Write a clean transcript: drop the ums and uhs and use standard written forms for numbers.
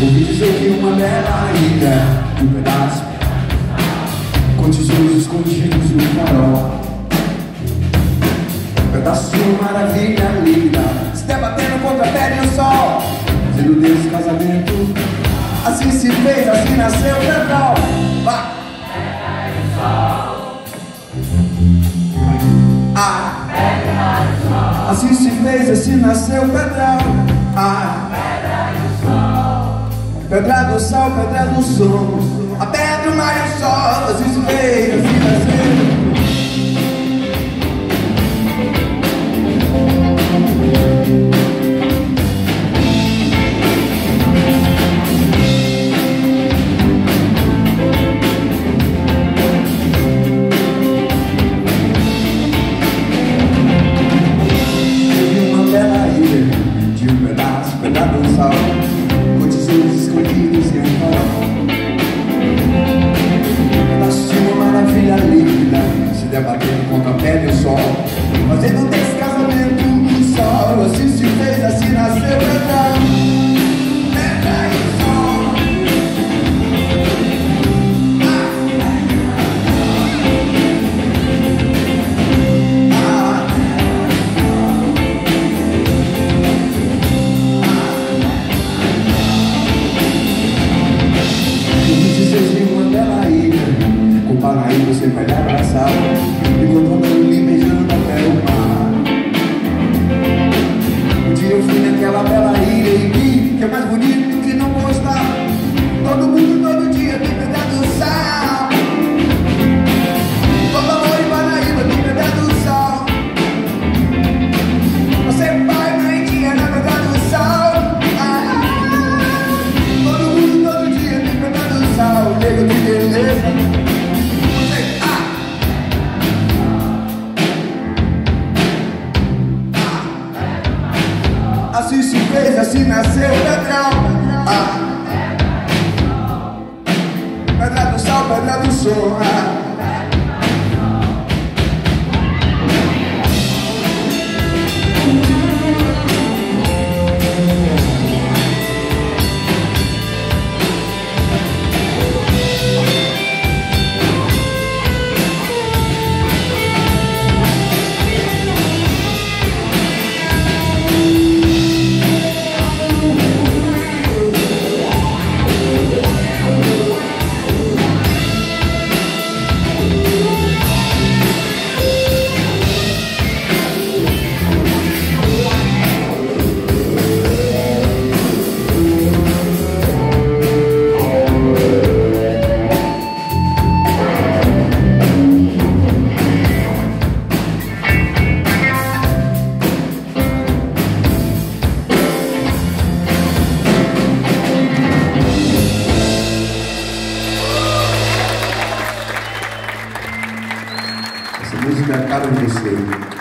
Ouvi dizer que uma bela ilha, um pedaço com tesouros escondidos e um farol. Um pedaço de uma maravilha linda, se debatendo contra a pele e o sol, fazendo Deus casamento. Assim se fez, assim nasceu o Pedrão. Assim se fez, assim nasceu o Pedrão. Pedra do sal, pedra do som, a pedra, o mar e o sol. Assim se fez, assim nasceu. Pedra do sal, com tesouros escondidos e um farol. Pedaço de uma maravilha linda, se debatendo contra a pele e o sol, fazendo desse casamento um sol. Assim se fez, assim nasceu o Pedrão. Pedra e sol. Com Paraíba você vai lhe abraçar, enquanto eu me beijando até o mar. Um dia eu fui naquela bela ilha e vi que é mais bonito que não gostar. Todo mundo, todo dia tem pedra do sal. Todo amor em Paraíba tem pedra do sal. Você vai na Índia na pedra do sal. Todo mundo, todo dia tem pedra do sal. Nego de beleza. Assim se fez, assim nasceu o Pedrão. Pedra do sal, pedra do som. Essa música é a cara de você.